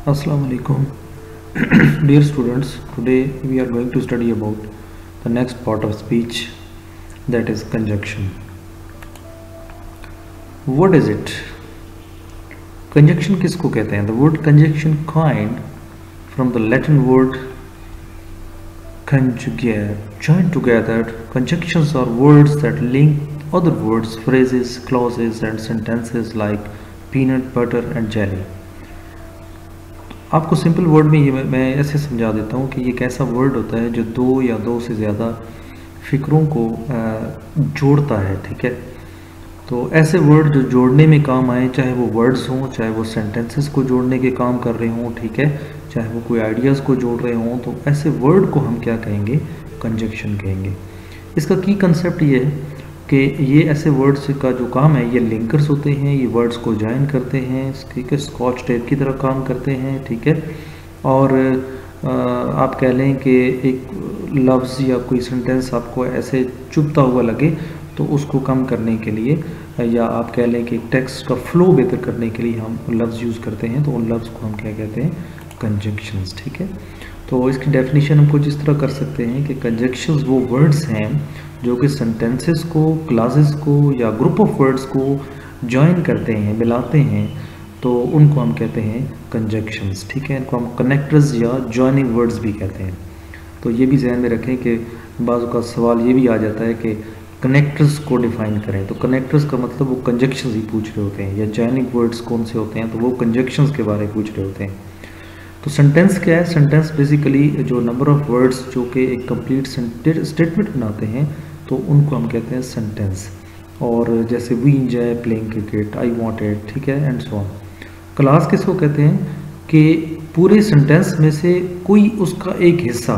Assalamu alaikum. Dear students, today we are going to study about the next part of speech, that is conjunction. What is it? Conjunction किसको कहते हैं? The word conjunction coined from the Latin word conjugare, joined together. Conjunctions are words that link other words, phrases, clauses and sentences like peanut butter and jelly. आपको simple word में ये मैं ऐसे समझा देता हूँ कि ये एक ऐसा वर्ड होता है जो दो या दो से ज़्यादा फ़िक्रों को जोड़ता है, ठीक है। तो ऐसे वर्ड जो जोड़ने में काम आए, चाहे वो वर्ड्स हों, चाहे वो सेंटेंसेस को जोड़ने के काम कर रहे हों, ठीक है, चाहे वो कोई आइडियाज़ को जोड़ रहे हों, तो ऐसे वर्ड को हम क्या कहेंगे? कंजंक्शन कहेंगे। इसका की कंसेप्ट ये है कि ये ऐसे वर्ड्स का जो काम है, ये लिंकर्स होते हैं, ये वर्ड्स को जॉइन करते हैं, ठीक है, स्कॉच टेप की तरह काम करते हैं, ठीक है। और आप कह लें कि एक लफ्ज़ या कोई सेंटेंस आपको ऐसे चुभता हुआ लगे तो उसको कम करने के लिए, या आप कह लें कि टेक्स्ट का फ्लो बेहतर करने के लिए हम लफ्ज़ यूज़ करते हैं, तो उन लफ्ज़ को हम क्या कहते हैं? कंजंक्शंस, ठीक है। तो इसकी डेफिनेशन हम कुछ इस तरह कर सकते हैं कि कंजंक्शंस वो वर्ड्स हैं जो कि सेंटेंसेस को, क्लासेस को या ग्रुप ऑफ वर्ड्स को जॉइन करते हैं, मिलाते हैं, तो उनको हम कहते हैं कंजंक्शंस, ठीक है। इनको हम कनेक्टर्स या जॉइनिंग वर्ड्स भी कहते हैं। तो ये भी ध्यान में रखें कि बाज़ का सवाल ये भी आ जाता है कि कनेक्टर्स को डिफ़ाइन करें, तो कनेक्टर्स का मतलब वो कंजंक्शंस ही पूछ रहे होते हैं, या जॉइनिंग वर्ड्स कौन से होते हैं, तो वो कंजंक्शंस के बारे में पूछ रहे होते हैं। तो सेंटेंस क्या है? सेंटेंस बेसिकली जो नंबर ऑफ वर्ड्स जो कि एक कंप्लीट स्टेटमेंट बनाते हैं, तो उनको हम कहते हैं सेंटेंस। और जैसे we enjoy playing cricket, I wanted, ठीक है, एंड सो ऑन। क्लास किसको कहते हैं? कि पूरे सेंटेंस में से कोई उसका एक हिस्सा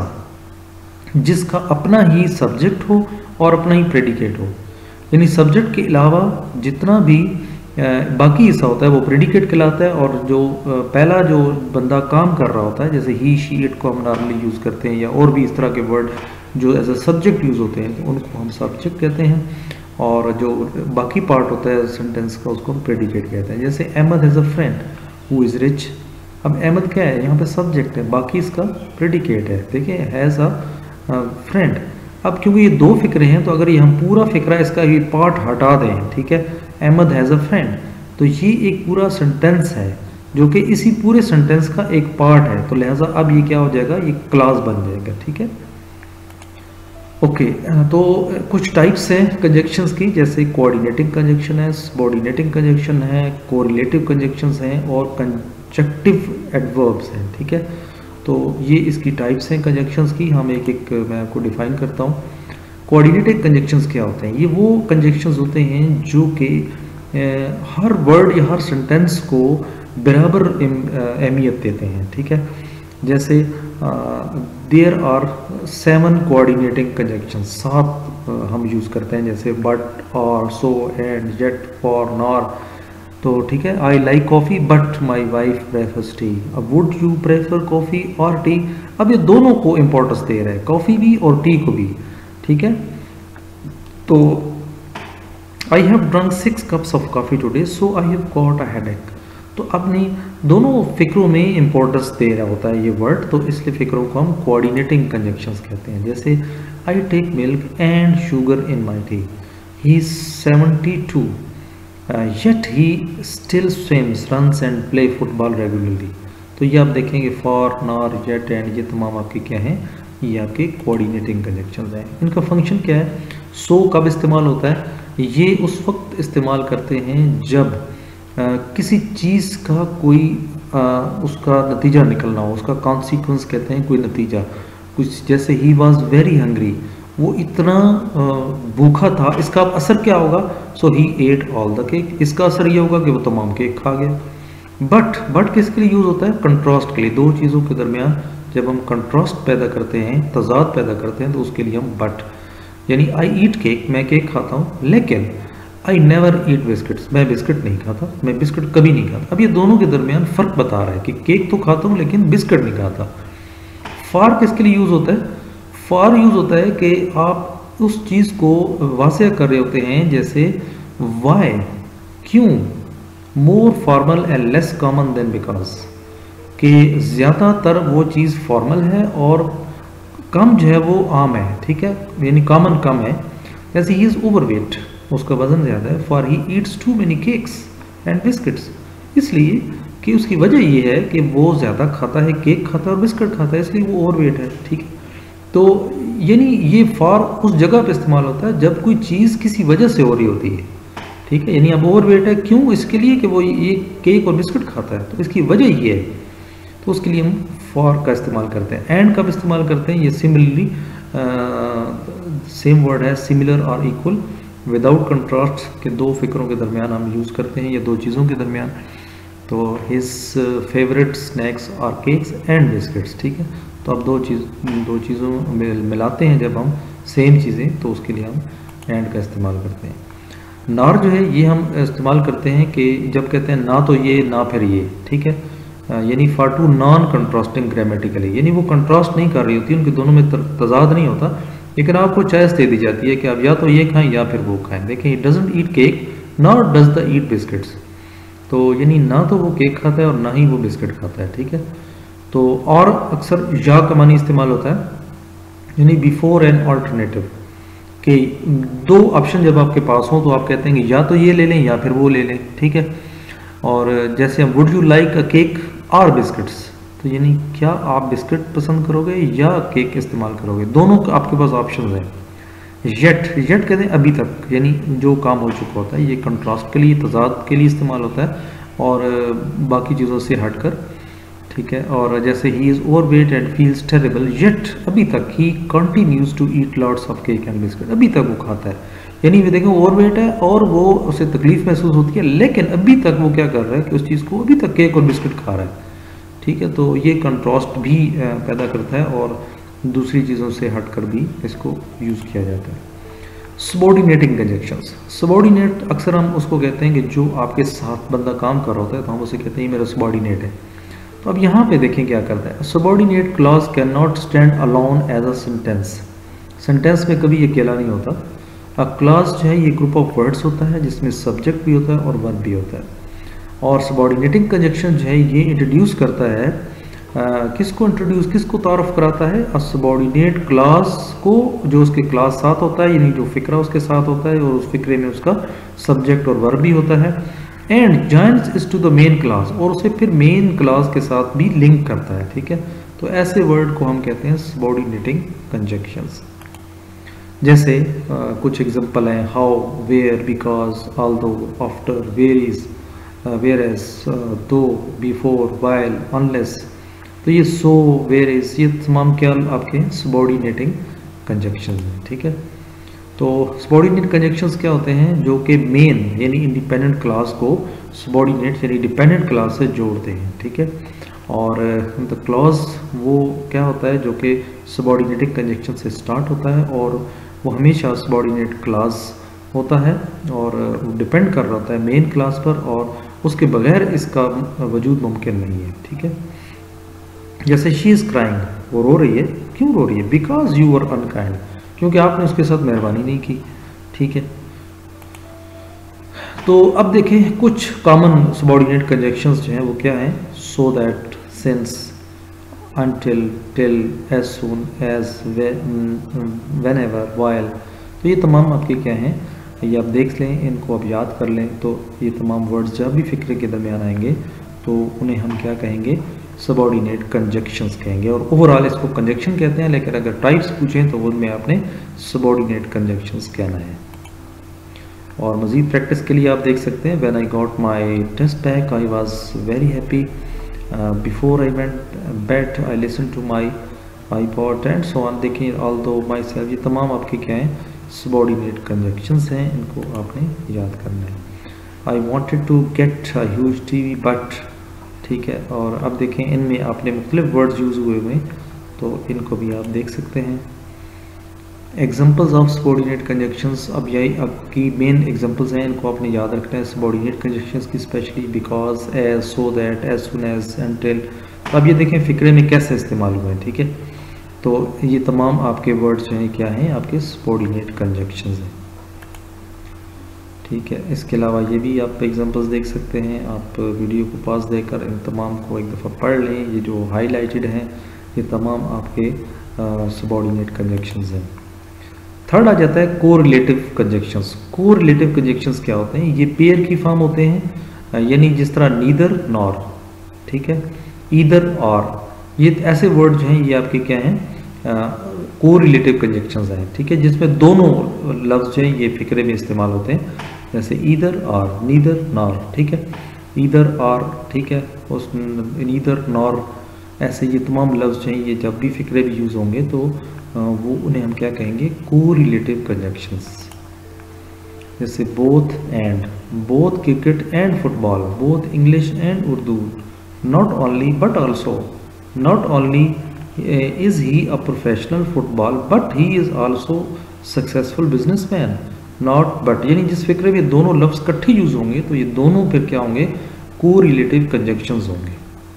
जिसका अपना ही सब्जेक्ट हो और अपना ही प्रेडिकेट हो, यानी सब्जेक्ट के अलावा जितना भी बाकी हिस्सा होता है वो प्रेडिकेट कहलाता है, और जो पहला जो बंदा काम कर रहा होता है, जैसे ही, शी, इट को हम नॉर्मली यूज़ करते हैं, या और भी इस तरह के वर्ड जो एज अ सब्जेक्ट यूज़ होते हैं, तो उनको हम सब्जेक्ट कहते हैं, और जो बाकी पार्ट होता है सेंटेंस का उसको हम प्रेडिकेट कहते हैं। जैसे Ahmad has a friend who is rich. अब अहमद क्या है? यहाँ पे सब्जेक्ट है, बाकी इसका प्रेडिकेट है, देखिए, हैज़ अ फ्रेंड। अब क्योंकि ये दो फिक्रे हैं, तो अगर ये हम पूरा फिक्रा इसका ये पार्ट हटा दें, ठीक है, अहमद हैज़ अ फ्रेंड, तो ये एक पूरा सेंटेंस है जो कि इसी पूरे सेंटेंस का एक पार्ट है, तो लिहाजा अब ये क्या हो जाएगा? ये क्लास बन जाएगा, ठीक है। ओके, तो कुछ टाइप्स हैं कंजंक्शंस की, जैसे कोऑर्डिनेटिंग कंजंक्शन है, सबऑर्डिनेटिंग कंजंक्शन है, कोरिलेटिव कंजंक्शंस हैं, और कंजक्टिव एडवर्ब्स हैं, ठीक है। तो ये इसकी टाइप्स हैं कंजंक्शंस की। हम एक एक मैं आपको डिफाइन करता हूँ। कोऑर्डिनेटिव कंजंक्शंस क्या होते हैं? ये वो कंजंक्शंस होते हैं जो कि हर वर्ड या हर सेंटेंस को बराबर अहमियत देते हैं, ठीक है। जैसे देयर आर 7 कोऑर्डिनेटिंग कंजंक्शंस, 7 हम यूज़ करते हैं, जैसे but, or, so, and, yet, for, nor. तो ठीक है, I like coffee but my wife prefers tea. अब would you prefer coffee or tea? अब ये दोनों को इम्पोर्टेंस दे रहा है, कॉफ़ी भी और टी को भी, ठीक है। तो I have drunk 6 cups of coffee today so I have got a headache. तो अपनी दोनों फिक्रों में इम्पोर्टेंस दे रहा होता है ये वर्ड, तो इसलिए फिक्रों को हम कोऑर्डिनेटिंग कंजंक्शंस कहते हैं। जैसे I take milk and sugar in my tea, he is 72 yet he still swims, runs and play football regularly। तो ये आप देखेंगे फॉर, नॉर, येट, एंड, ये तमाम आपके क्या हैं? ये आपके कोऑर्डिनेटिंग कंजंक्शंस हैं। इनका फंक्शन क्या है? सो कब इस्तेमाल होता है? ये उस वक्त इस्तेमाल करते हैं जब किसी चीज़ का कोई उसका नतीजा निकलना हो, उसका कॉन्सिक्वेंस कहते हैं, कोई नतीजा, कुछ, जैसे ही वॉज वेरी हंग्री, वो इतना भूखा था, इसका असर क्या होगा? So he ate all the cake, इसका असर ये होगा कि वो तमाम केक खा गया। बट किसके लिए यूज़ होता है? कंट्रास्ट के लिए। दो चीज़ों के दरमियान जब हम कंट्रास्ट पैदा करते हैं, तजाद पैदा करते हैं, तो उसके लिए हम बट, यानी आई ईट केक, मैं केक खाता हूँ, लेकिन आई नेवर ईट बिस्किट्स, मैं बिस्किट नहीं खाता, मैं बिस्किट कभी नहीं खाता। अब ये दोनों के दरमियान फ़र्क बता रहा है कि केक तो खाता हूँ लेकिन बिस्किट नहीं खाता। फॉर किसके लिए यूज़ होता है? फॉर यूज़ होता है कि आप उस चीज़ को वाज़ह कर रहे होते हैं, जैसे वाई, क्यों, more formal and less common than because. कि ज़्यादातर वो चीज़ फॉर्मल है और कम जो है वो आम है, ठीक है, यानी कॉमन कम है। जैसे ही इज़ ओवरवेट, उसका वज़न ज़्यादा है, for he eats too many cakes and biscuits, इसलिए कि उसकी वजह ये है कि वो ज़्यादा खाता है, केक खाता है और बिस्किट खाता है, इसलिए वो ओवरवेट है, ठीक है। तो यानी ये फॉर उस जगह पे इस्तेमाल होता है जब कोई चीज़ किसी वजह से हो रही होती है, ठीक है। यानी अब ओवरवेट है क्यों, इसके लिए कि वो ये केक और बिस्किट खाता है, तो इसकी वजह ये है, तो उसके लिए हम फॉर का इस्तेमाल करते हैं। एंड कब इस्तेमाल करते हैं, ये सिमिलरली सेम वर्ड है, सिमिलर और इक्वल, विदाउट कंट्रास्ट के दो फिक्रों के दरमियान हम यूज़ करते हैं या दो चीज़ों के दरमियान। तो his favourite snacks are cakes and biscuits, ठीक है। तो अब दो चीज़ों में मिलाते हैं जब हम सेम चीज़ें, तो उसके लिए हम एंड का इस्तेमाल करते हैं। नार जो है ये हम इस्तेमाल करते हैं कि जब कहते हैं ना तो ये ना फिर ये, ठीक है, यानी for two non contrasting grammatically, यानी वो कंट्रास्ट नहीं कर रही होती, उनके दोनों में तजाद नहीं होता, लेकिन आपको चॉइस दे दी जाती है कि आप या तो ये खाएं या फिर वो खाएं। देखिए, he doesn't eat cake nor does the eat biscuits, तो यानी ना तो वो केक खाता है और ना ही वो बिस्किट खाता है, ठीक है। तो और अक्सर या का मानी इस्तेमाल होता है, यानी बिफोर एन ऑल्टरनेटिव, कि दो ऑप्शन जब आपके पास हो तो आप कहते हैं कि या तो ये ले लें या फिर वो ले लें, ठीक है। और जैसे हम would you like a cake or biscuits, तो यानी क्या आप बिस्किट पसंद करोगे या केक इस्तेमाल करोगे, दोनों आपके पास ऑप्शन हैं। येट कहते हैं अभी तक, यानी जो काम हो चुका होता है, ये कंट्रास्ट के लिए, तजाद के लिए इस्तेमाल होता है और बाकी चीज़ों से हटकर, ठीक है। और जैसे he is overweight and feels terrible yet अभी तक he continues to eat lots of cake and biscuit, अभी तक वो खाता है, यानी वे देखें ओवरवेट है और वो उसे तकलीफ महसूस होती है, लेकिन अभी तक वो क्या कर रहा है कि उस चीज़ को अभी तक केक और बिस्किट खा रहा है, ठीक है। तो ये कंट्रास्ट भी पैदा करता है और दूसरी चीज़ों से हटकर भी इसको यूज़ किया जाता है। सबॉर्डिनेटिंग कंजक्शंस, सबॉर्डिनेट अक्सर हम उसको कहते हैं कि जो आपके साथ बंदा काम कर रहा होता है, तो हम उसे कहते हैं मेरा सबॉर्डिनेट है। तो अब यहाँ पे देखें क्या करता है, subordinate clause can not stand alone as a sentence, sentence में कभी अकेला नहीं होता। अ क्लॉज जो है ये ग्रुप ऑफ वर्ड्स होता है जिसमें सब्जेक्ट भी होता है और वर्ब भी होता है। और सबॉर्डिनेटिंग कंजक्शन जो है ये इंट्रोड्यूस करता है किसको तारुफ कराता है, अ सबॉर्डिनेट क्लास को, जो उसके क्लास साथ होता है, यानी जो फिक्रा उसके साथ होता है और उस फिक्रे में उसका सब्जेक्ट और वर्ब भी होता है। And joins is to the main clause, और उसे फिर मेन क्लास के साथ भी लिंक करता है, ठीक है। तो ऐसे वर्ड को हम कहते हैं सबॉर्डिनेटिंग कंजक्शंस। जैसे कुछ एग्जांपल हैं, how, where, because, although, after, where is, where as, though, before, while, unless. तो ये सो, वेयर इज, ये तमाम क्या आपके सबॉर्डिनेटिंग कंजक्शंस हैं, ठीक है। तो सबॉर्डिनेट कंजक्शंस क्या होते हैं, जो कि मेन यानी इंडिपेंडेंट क्लास को सबॉर्डिनेट यानी डिपेंडेंट क्लास से जोड़ते हैं, ठीक है। और द क्लॉज वो क्या होता है जो कि सबॉर्डिनेटिंग कंजक्शन से स्टार्ट होता है और वो हमेशा सबॉर्डिनेट क्लास होता है और डिपेंड कर रहा होता है मेन क्लास पर, और उसके बगैर इसका वजूद मुमकिन नहीं है, ठीक है। जैसे शी इज़ क्राइंग, वो रो रही है, क्यों रो रही है, बिकॉज यू आर अनकाइंड, क्योंकि आपने उसके साथ मेहरबानी नहीं की, ठीक है। तो अब देखें कुछ कॉमन सबॉर्डिनेट कंजक्शंस जो हैं वो क्या हैं, so that, since, until, till, as soon as, whenever, while। तो ये तमाम आपके क्या हैं, ये आप देख लें, इनको आप याद कर लें। तो ये तमाम वर्ड्स जब भी फिक्रे के दरमियान आएंगे तो उन्हें हम क्या कहेंगे, सबॉर्डिनेट कंजक्शंस कहेंगे। और ओवरऑल इसको कंजक्शन कहते हैं, लेकिन अगर टाइप्स पूछें तो उनमें आपने सबॉर्डिनेट कंजक्शंस कहना है। और मज़ीद प्रैक्टिस के लिए आप देख सकते हैं, when I got my test back I was very happy, before I went bed I listen to my iPod and so on. देखिए, ऑल्दो, माई सेल्फ, ये तमाम आपके क्या हैं, सबॉर्डिनेट कंजक्शंस हैं, इनको आपने याद करना है। I wanted to get a huge TV but, ठीक है। और अब देखें इनमें आपने मुख्तलिफ वर्ड्स यूज़ हुए हुए, तो इनको भी आप देख सकते हैं। एग्जांपल्स ऑफ सबॉर्डिनेट कंजक्शंस, अब यही आपकी मेन एग्जांपल्स हैं, इनको आपने याद रखना है सबॉर्डिनेट कंजक्शंस की, especially because, as, so that, as soon as, until. अब ये देखें फिक्रे में कैसे इस्तेमाल हुए हैं, ठीक है। तो ये तमाम आपके वर्ड्स जो हैं क्या हैं, आपके सबॉर्डिनेट कंजक्शंस हैं। ठीक है। इसके अलावा ये भी आप एग्जांपल्स देख सकते हैं, आप वीडियो को पास देकर इन तमाम को एक दफ़ा पढ़ लें। ये जो हाईलाइटेड हैं ये तमाम आपके सबऑर्डिनेट कंजक्शंस हैं। थर्ड आ जाता है कोरिलेटिव कंजक्शंस। कोरिलेटिव कंजक्शंस क्या होते हैं? ये पेयर की फॉर्म होते हैं, यानी जिस तरह नीदर नॉर, ठीक है, ईदर और, ये ऐसे वर्ड जो हैं ये आपके क्या हैं? कोरिलेटिव कंजक्शंस हैं, ठीक है, जिसमें दोनों लफ्ज़ जो हैं ये फिक्रे में इस्तेमाल होते हैं, जैसे ईदर और, नीदर नॉर, ठीक है, ईदर और, ठीक है, उस नीदर नॉर, ऐसे ये तमाम लफ्ज़ जो हैं ये जब भी फिक्रे भी यूज़ होंगे तो वो उन्हें हम क्या कहेंगे? Correlative conjunctions. जैसे both and, both cricket and football, both English and Urdu, not only but also, not only is he a professional football but he is also successful businessman, not but, यानी जिस फिक्रे में दोनों लफ्ज़ इकट्ठे यूज़ होंगे तो ये दोनों फिर क्या होंगे? कोरिलेटिव कंजक्शंस होंगे।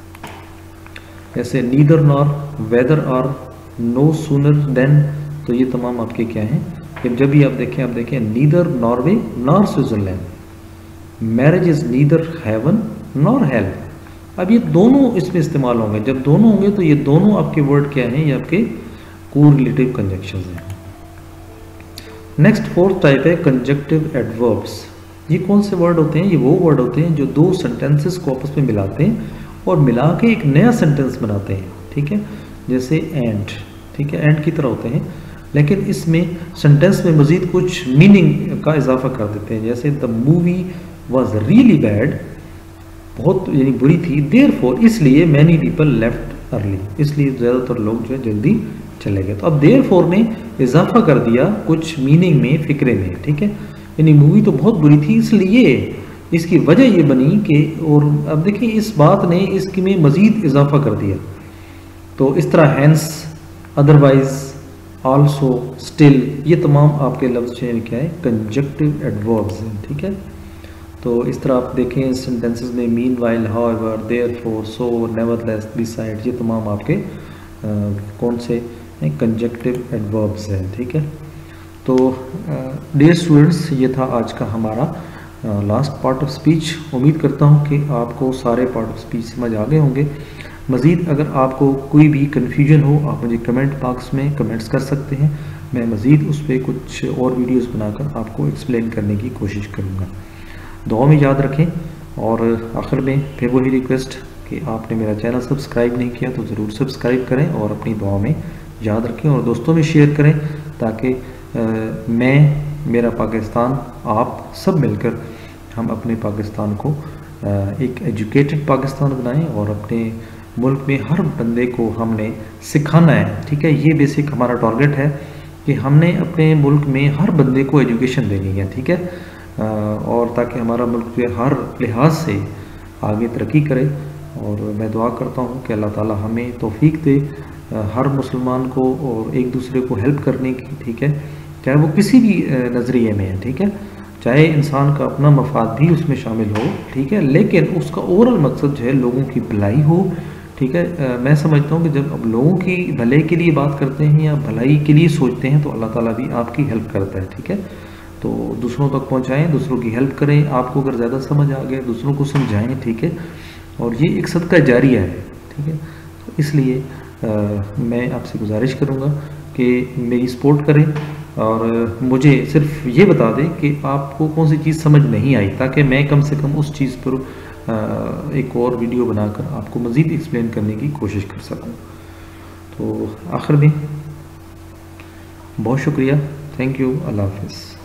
जैसे neither nor, whether or, no sooner than, तो ये तमाम आपके क्या हैं? जब भी आप देखें neither Norway nor Switzerland, marriage is neither heaven nor hell. अब ये दोनों इसमें इस्तेमाल होंगे, जब दोनों होंगे तो ये दोनों आपके वर्ड क्या हैं? ये आपके कोरिलेटिव कंजक्शंस हैं। नेक्स्ट फोर्थ टाइप है कंजक्टिव एडवर्ब्स। ये कौन से वर्ड होते हैं? ये वो वर्ड होते हैं जो दो सेंटेंसेस को आपस में मिलाते हैं और मिला के एक नया सेंटेंस बनाते हैं, ठीक है, जैसे एंड, ठीक है, एंड की तरह होते हैं, लेकिन इसमें सेंटेंस में मजीद कुछ मीनिंग का इजाफा कर देते हैं। जैसे the movie was really bad, बहुत यानी बुरी थी, देयरफॉर, इसलिए मैनी पीपल लेफ्ट अर्ली, इसलिए ज़्यादातर लोग जो है जल्दी चले गए। तो अब देयरफॉर ने इजाफा कर दिया कुछ मीनिंग में, फिक्रे में, ठीक है, यानी मूवी तो बहुत बुरी थी इसलिए, इसकी वजह ये बनी कि, और अब देखिए इस बात ने इसकी में मजीद इजाफा कर दिया। तो इस तरह हैंस, अदरवाइज, आल्सो, स्टिल, ये तमाम आपके लफ्ज़ हैं क्या है? कंजक्टिव एडवर्ब्स हैं, ठीक है। तो इस तरह आप देखें सेंटेंसेस में meanwhile, however, therefore, so, nevertheless, beside, ये तमाम आपके कौन से हैं? कंजक्टिव एडवर्ब्स हैं, ठीक है। तो डियर स्टूडेंट्स, ये था आज का हमारा लास्ट पार्ट ऑफ स्पीच। उम्मीद करता हूँ कि आपको सारे पार्ट ऑफ स्पीच समझ आ गए होंगे। मज़ीद अगर आपको कोई भी कन्फ्यूजन हो आप मुझे कमेंट बॉक्स में कमेंट्स कर सकते हैं, मैं मज़ीद उस पर कुछ और वीडियोस बनाकर आपको एक्सप्लेन करने की कोशिश करूँगा। दुआ में याद रखें, और आखिर में फिर वही रिक्वेस्ट कि आपने मेरा चैनल सब्सक्राइब नहीं किया तो ज़रूर सब्सक्राइब करें और अपनी दुआ में याद रखें और दोस्तों में शेयर करें, ताकि मैं, मेरा पाकिस्तान, आप सब मिलकर हम अपने पाकिस्तान को एक एजुकेटेड पाकिस्तान बनाएं और अपने मुल्क में हर बंदे को हमने सिखाना है, ठीक है। ये बेसिक हमारा टारगेट है कि हमने अपने मुल्क में हर बंदे को एजुकेशन देनी है, ठीक है, और ताकि हमारा मुल्क जो हर लिहाज से आगे तरक्की करे। और मैं दुआ करता हूँ कि अल्लाह ताला हमें तौफीक दे हर मुसलमान को और एक दूसरे को हेल्प करने की, ठीक है, चाहे वो किसी भी नज़रिए में है, ठीक है, चाहे इंसान का अपना मफाद भी उसमें शामिल हो, ठीक है, लेकिन उसका ओवरऑल मकसद जो है लोगों की भलाई हो, ठीक है। मैं समझता हूँ कि जब अब लोगों की भलाई के लिए बात करते हैं या भलाई के लिए सोचते हैं तो अल्लाह ताला भी आपकी हेल्प करता है, ठीक है। तो दूसरों तक पहुँचाएँ, दूसरों की हेल्प करें, आपको अगर ज़्यादा समझ आ गया दूसरों को समझाएँ, ठीक है, और ये एक सदका जारिया है, ठीक है। तो इसलिए मैं आपसे गुजारिश करूँगा कि मेरी सपोर्ट करें और मुझे सिर्फ ये बता दें कि आपको कौन सी चीज़ समझ नहीं आई, ताकि मैं कम से कम उस चीज़ पर एक और वीडियो बनाकर आपको मज़ीद एक्सप्लेन करने की कोशिश कर सकूं। तो आखिर में बहुत शुक्रिया, थैंक यू, अल्लाह हाफ़िज़।